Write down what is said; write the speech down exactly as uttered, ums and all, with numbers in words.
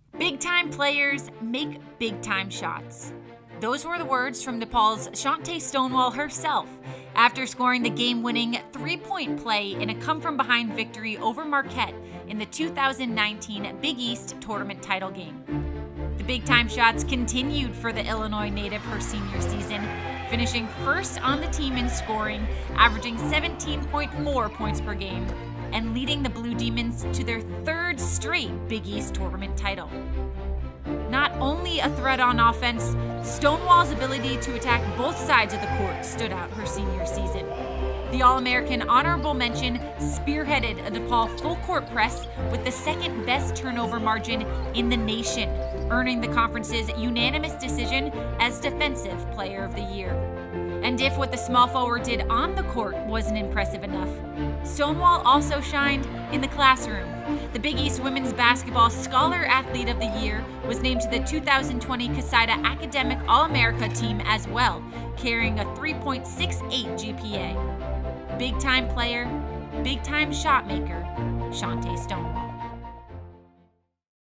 Big-time players make big-time shots. Those were the words from DePaul's Chanté Stonewall herself after scoring the game-winning three-point play in a come-from-behind victory over Marquette in the two thousand nineteen Big East tournament title game. The big-time shots continued for the Illinois native her senior season, finishing first on the team in scoring, averaging seventeen point four points per game, and leading the Blue Demons to their third straight Big East tournament title. Not only a threat on offense, Stonewall's ability to attack both sides of the court stood out her senior season. The All-American honorable mention spearheaded a DePaul full-court press with the second-best turnover margin in the nation, earning the conference's unanimous decision as Defensive Player of the Year. And if what the small forward did on the court wasn't impressive enough, Stonewall also shined in the classroom. The Big East Women's Basketball Scholar Athlete of the Year was named to the two thousand twenty CASIDA Academic All-America team as well, carrying a three point six eight G P A. Big-time player, big-time shot maker, Chanté Stonewall.